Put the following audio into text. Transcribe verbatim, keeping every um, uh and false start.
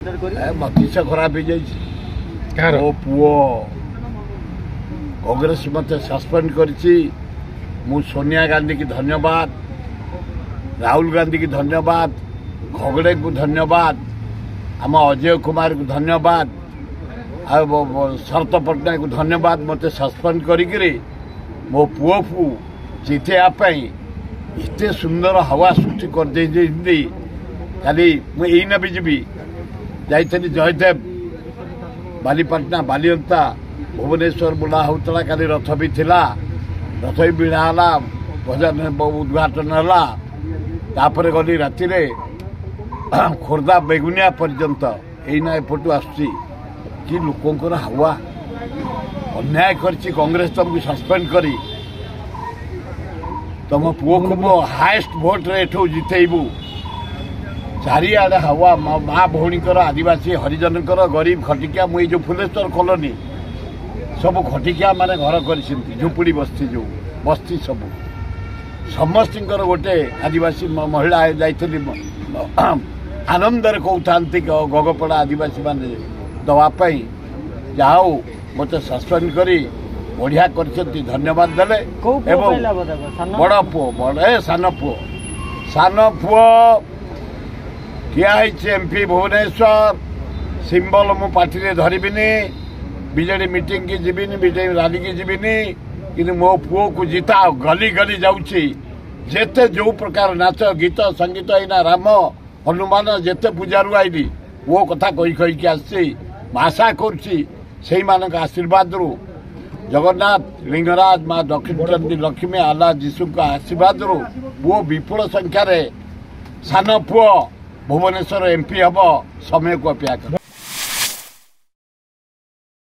Metis खराब हो पुओ कांग्रेस मत सस्पेंड करिछि। मु सोनिया गांधी की धन्यवाद, राहुल गांधी की धन्यवाद, खगड़े को धन्यवाद, आम अजय कुमार को धन्यवाद, शरत पट्टनायक को धन्यवाद। मत सस्पेंड करी मो पुओ को जितेवाई एते सुंदर हवा सृष्टि कर दे। खाली मुझे भी जीवी जाइली जयदेव बालीपाटना बालीअंता भुवनेश्वर बुढ़ा होता काली रथ भी थिला, रथ भी भिड़ा भजन उद्घाटन है। गली राति खोर्धा बेगुनिया पर्यंत यहीना एपटू आसुची कि लोकंर हवा अन्याय करछि कांग्रेस तुमको सस्पेंड करी तुम पुओ को हाएस्ट भोट रे एठू जितेबू। चारिआडे हवा माँ भौणीकर आदिवासी हरिजन गरीब खटिकिया मुई जो फुलेश्वर कॉलोनी सब खटिकिया माने घर कर झुपड़ी बस्ती जो बस्ती सब समस्त गोटे आदिवासी महिला जाइली आनंदर कहता गगपड़ा आदिवासी माने दवापाई जाओ मत सस्पेंड करी बढ़िया कर धन्यवाद देले। बड़ पुओ बड़े सान पुओ सान पुओ ठिया एमपी भुवनेश्वर सिंबल मु पार्टी धरबिनी बीजेडी मीटिंग की जीविनी बीजेडी रैली की जीविनी कि मो पुओ को जिता गली गली जाऊँगी जेते जो प्रकार नाच गीत संगीत इना राम हनुमान जेते पूजारू आईली वो कथा कही कहीकि आसी आशा कर आशीर्वाद रु जगन्नाथ लिंगराज माँ दक्षिण चंदी लक्ष्मी आला जीशु का आशीर्वाद रु वो विपुल संख्यार सान पुओ भुवनेश्वर एमपी हम समय को अपेक्षा कर।